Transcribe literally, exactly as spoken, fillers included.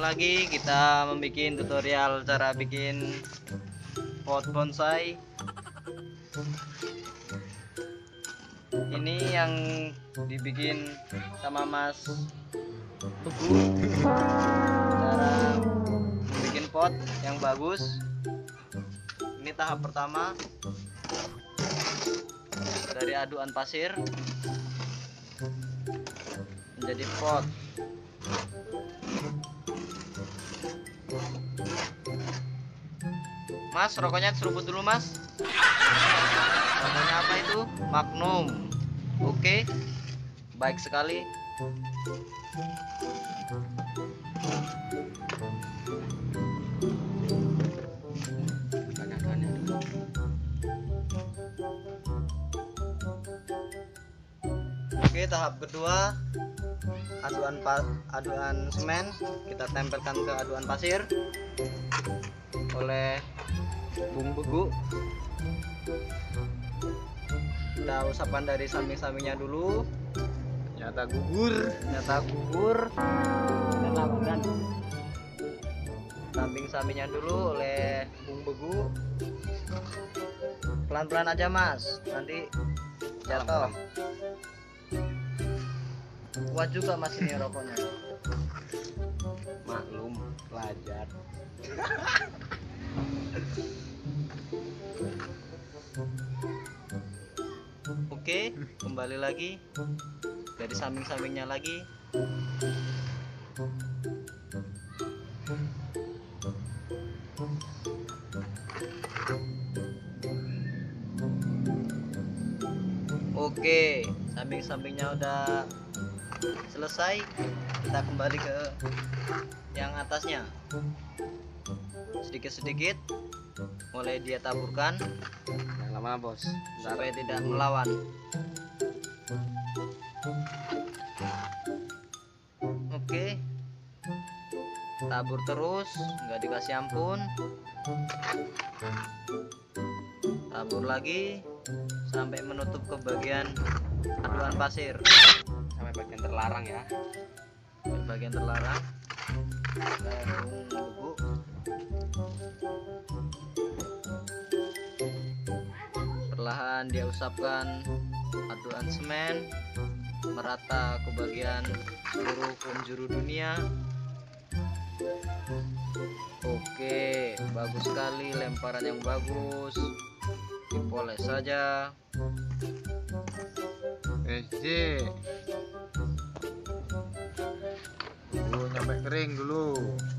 lagi kita membuat tutorial cara bikin pot bonsai. Ini yang dibikin sama Mas Teguh, cara bikin pot yang bagus. Ini tahap pertama dari aduan pasir menjadi pot. Mas, rokoknya seruput dulu, Mas. Rokoknya apa itu? Magnum. Oke, baik sekali. Oke, tahap kedua, aduan pas aduan semen kita tempelkan ke aduan pasir oleh bung begu. Kita usapkan dari samping-sampingnya dulu. Ternyata gugur, ternyata gugur. Dan lakukan samping-sampingnya dulu oleh bung begu. Pelan-pelan aja, Mas, nanti jatuh. Kuat juga, Mas, ini rokoknya. Maklum, pelajar. Oke, kembali lagi dari samping-sampingnya lagi. Oke, samping-sampingnya udah selesai. Kita kembali ke yang atasnya. Sedikit-sedikit mulai dia taburkan. Yang lama, Bos. Supaya tidak melawan. Oke, tabur terus, nggak dikasih ampun. Tabur lagi sampai menutup ke bagian aduan pasir, Sampai bagian terlarang ya. ke bagian terlarang. Kayak bung begu. Perlahan dia usapkan aduan semen merata ke bagian seluruh penjuru dunia. Oke, bagus sekali, lemparan yang bagus. Dipoles saja. S J. Dulu nyampe kering dulu.